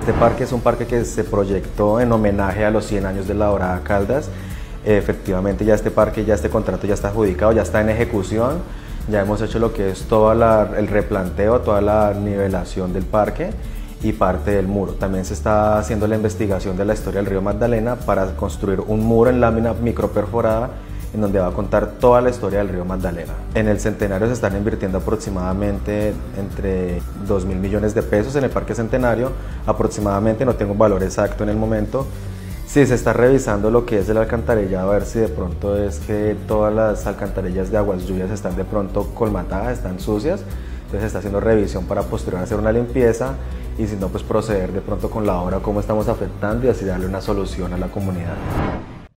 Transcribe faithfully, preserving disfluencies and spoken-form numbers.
Este parque es un parque que se proyectó en homenaje a los cien años de la Dorada Caldas. Efectivamente ya este parque, ya este contrato ya está adjudicado, ya está en ejecución. Ya hemos hecho lo que es todo la, el replanteo, toda la nivelación del parque y parte del muro. También se está haciendo la investigación de la historia del río Magdalena para construir un muro en lámina microperforada en donde va a contar toda la historia del río Magdalena. En el Centenario se están invirtiendo aproximadamente entre dos mil millones de pesos en el Parque Centenario, aproximadamente, no tengo un valor exacto en el momento. Sí, se está revisando lo que es el alcantarillado, a ver si de pronto es que todas las alcantarillas de aguas lluvias están de pronto colmatadas, están sucias, entonces se está haciendo revisión para posterior hacer una limpieza y si no, pues proceder de pronto con la obra, cómo estamos afectando y así darle una solución a la comunidad.